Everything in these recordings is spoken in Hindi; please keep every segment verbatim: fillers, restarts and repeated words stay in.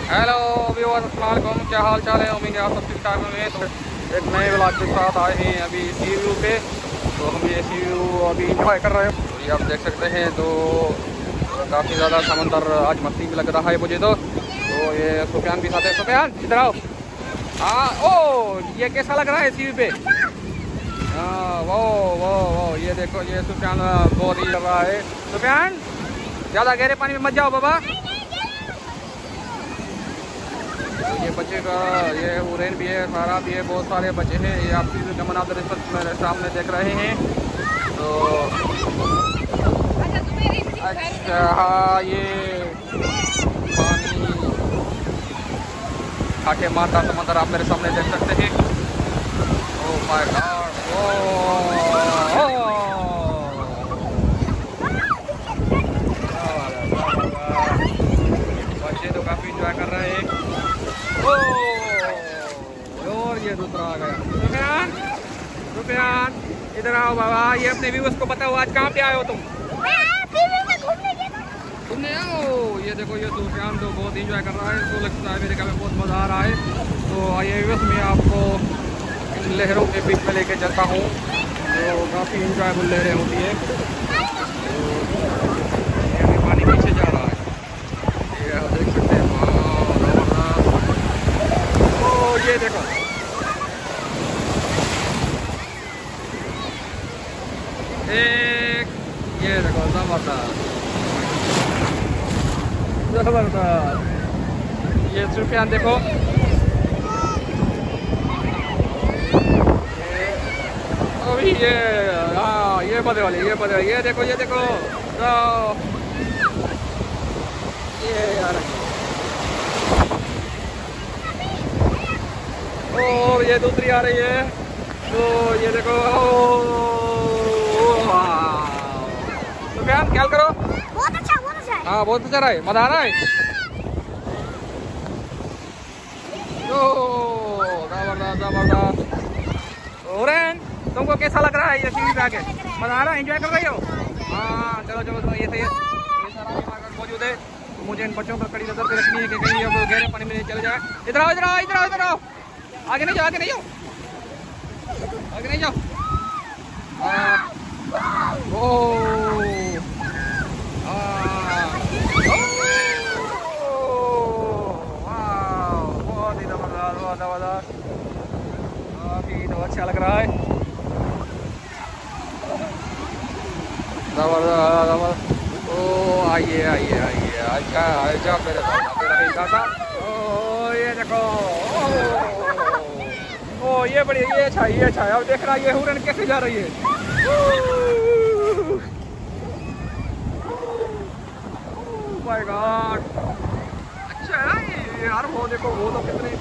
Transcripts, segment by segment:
हेलो व्यूअर्स, अस्सलाम वालेकुम। क्या हाल चाल है? उम्मीद है आप सब ठीक ठाक होंगे। तो एक नए व्लॉग के साथ आए हैं अभी सी व्यू पे। तो हम ये सी व्यू अभी इंजॉय कर रहे हैं। तो ये आप देख सकते हैं, तो काफ़ी ज़्यादा समंदर आज मस्ती भी लग रहा है मुझे। तो तो ये सुफियान भी साथ है। सुफियान इधर आओ। हाँ, ओ ये कैसा लग रहा है सी व्यू पे? हाँ, वो वो वो ये देखो, ये सुफियान बहुत ही लग रहा है। सुफियान ज़्यादा गहरे पानी में मत जाओ बाबा। तो ये बच्चे का ये उरेन भी है, सारा भी है, बहुत सारे बच्चे हैं। ये आप का मनाजर इस वक्त मेरे सामने देख रहे हैं। तो अच्छा, हाँ, ये पानी खाके मारता समंदर आप मेरे सामने देख सकते हैं। ओह माय गॉड, बच्चे तो काफ़ी इंजॉय कर रहे हैं। और ये दूसरा आ गया। सुफियान, सुफियान इधर आओ बाबा। ये अपने व्यूअर्स को बताओ, आज कहाँ पे आए हो तुम? घूमने आओ। ये देखो, ये सुफियान तो बहुत इंजॉय कर रहा है। इसको लगता है मेरे का में बहुत मज़ा आ रहा है। तो आइए व्यूअर्स, मैं आपको इन लहरों के बीच में लेके चलता हूँ। तो काफ़ी इंजॉयबल लहरें होती है। तो ये पानी पीछे जा रहा है, ये आप देख सकते हैं। ये देखो, एक ये देखो, जबरदस्त जबरदस्त। ये सुफियान देखो, अभी ये हाँ, ये बदे वाली, ये बदे वाली, ये देखो, ये देखो। तो ये यार, और ये दूसरी आ रही है। तो ये देखो, तो क्या ख्याल करो। बहुत अच्छा, बहुत अच्छा है। हाँ, बहुत अच्छा रहा है, मजा आ रहा है। तो जबरदस्त जबरदस्त। ओरेन, तुमको कैसा लग रहा है ये सीरीज आके? मजा आ रहा है, एंजॉय कर रही हो? हाँ, चलो चलो चलो, ये सही है। ये सारा मौजूद है। तो मुझे इन बच्चों पर कड़ी नजर पे रखनी है कि कहीं अब गहरे पानी में चले जाए। इधर आओ, इधर आओ, इधर आओ, इधर आओ। आगे नहीं जाओ, आगे नहीं जाओ, आगे नहीं जाओ। ओ बहुत ही जबरदस्त, बहुत जबरदस्त, काफी तो अच्छा लग रहा है। जबरदस्त जबरदस्त। ओ आइए आइए आइए, आज का आज का मेरे था। ओ ये देखो, ओ ये बड़ी, ये अच्छा, ये अच्छा है। अब देख रहा है ये हुरन कैसे जा रही है। माय गॉड, अच्छा है ये यार। वो देखो, वो तो कितने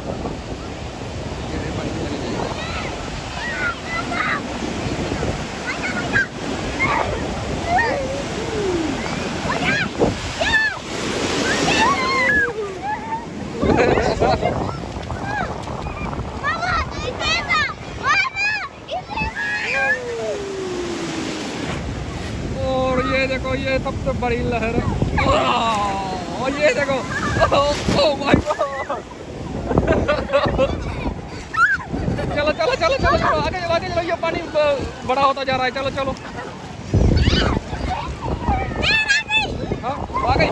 ये देखो, ये सबसे बड़ी लहर। और ये देखो, ओह माय गॉड। चलो चलो चलो चलो चलो, आगे चलो, आगे चलो। ये पानी बड़ा होता जा रहा है। चलो चलो, हाँ आ गई।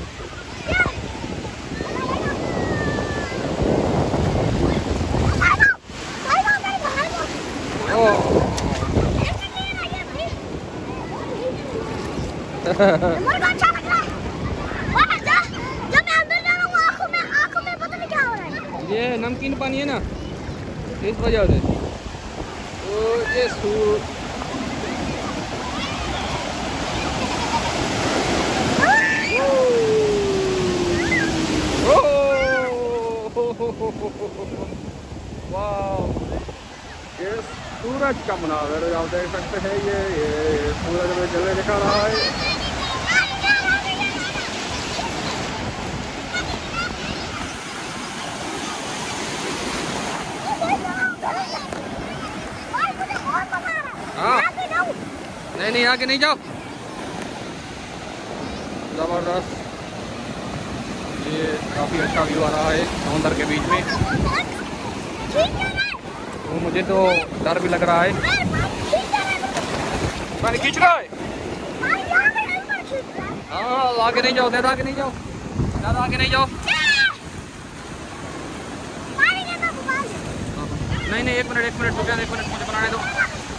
अच्छा लग रहा है। जब मैं अंदर जा रहा हूँ, आंखों में आंखों में पता नहीं क्या हो रहा है। ये नमकीन पानी है ना, इस वजह से। तो ये सू वाह, ये सूरज का मुनाज़र आप देख सकते हैं। ये ये सूरज में जलने दिखा रहा है। हाँ, नहीं नहीं, आगे नहीं जाओ। जबरदस्त। ये काफ़ी अच्छा व्यू आ रहा है समुंदर के बीच में। तो मुझे तो डर भी लग रहा है। पानी खींच रहा है। हाँ आगे नहीं जाओ, ज़्यादा आगे नहीं जाओ, ज़्यादा आगे नहीं जाओ। नहीं नहीं एक मिनट एक मिनट रुक, एक मिनट मुझे बनाने दो।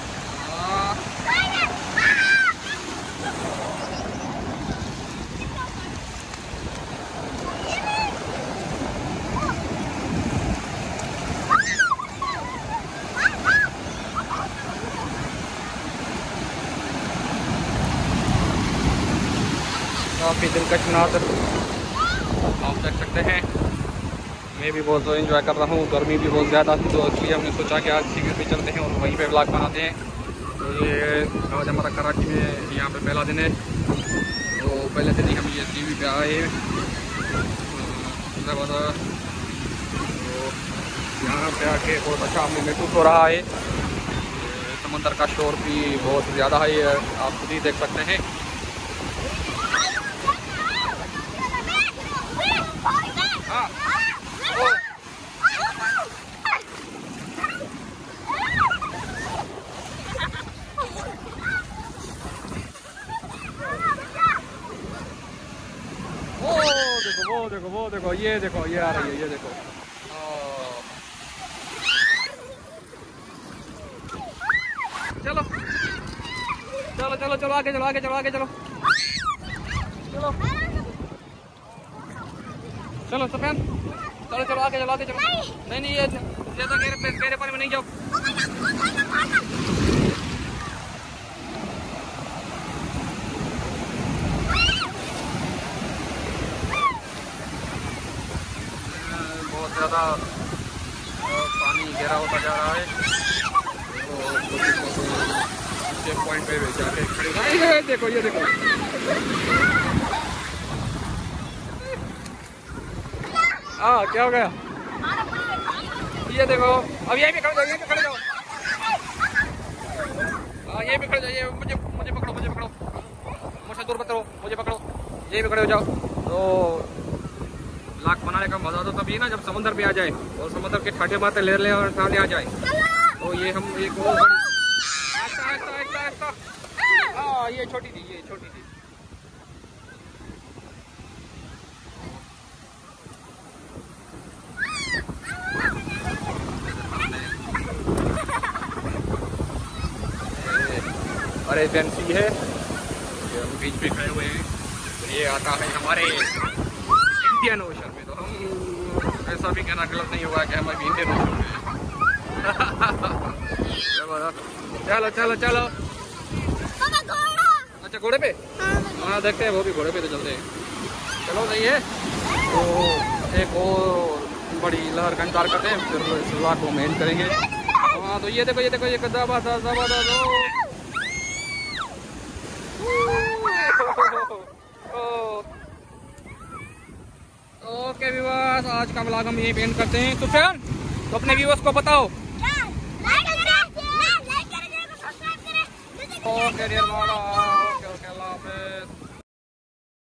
काफ़ी दिलकश मनाज़र आप देख सकते हैं। मैं भी बहुत एंजॉय कर रहा हूँ। गर्मी भी बहुत ज़्यादा थी तो इसलिए हमने सोचा कि आज सी व्यू पे चलते हैं और वहीं पे व्लॉग बनाते हैं। तो ये आज हमारा कराची में यहाँ पे पहला दिन है। तो पहले दिन ही हम ये सी व्यू पे आए। तो यहाँ पे आके बहुत अच्छा हमें महसूस हो रहा है। समंदर का शोर भी बहुत ज़्यादा है, आप खुद ही देख सकते हैं। हाँ वो देखो वो देखो ये देखो ये आ रही है, ये देखो। चलो चलो चलो चलो आगे चलो आगे चलो आगे चलो चलो चलो सफेद चलो चलो आगे चलो आगे चलो। नहीं नहीं ये ज्यादा गहरे गहरे पानी में नहीं जाओ। बहुत ज़्यादा पानी गहरा होता जा रहा है। तो पॉइंट पे जाके खड़े देखो ये देखो। हाँ क्या हो गया? ये देखो अब यहीं पे खड़े जाओ, यहीं पे खड़े जाओ। हाँ यहीं पे खड़े जाओ, ये मुझे मुझे पकड़ो मुझे पकड़ो मुझसे दूर मत रहो, मुझे पकड़ो, यहीं पे खड़े हो जाओ। तो लाख बनाने का मजा तो तभी ना जब समुद्र पे आ जाए और समुद्र के ठाटे मारते ले ले और ठाटे आ जाए। तो ये हम एक बहुत बड़ी ऐसा ऐसा ऐसा ऐसा हाँ ये छोटी थी, ये छोटी थी। अरे एजेंसी है, ये हम बीच पे खड़े हुए हैं। ये आता है हमारे इंडियन ओशन में। तो हम ऐसा भी कहना गलत नहीं होगा कि हम अभी इंडियन ओशन में हैं। चलो चलो चलो। अच्छा घोड़े पे? हाँ देखते हैं, वो भी घोड़े पे तो चलते हैं। चलो सही है। तो एक और बड़ी लहर का इंतजार करते हैं, फिर इस व्लॉग को मेंटेन करेंगे। हाँ तो ये देखो ये देखो ये जबरदस्त जबरदस्त। ओके व्यूअर्स, आज का व्लॉग हम यही एंड करते हैं। तो फिर तो अपने व्यूअर्स को बताओ। ओके डियर बाबा।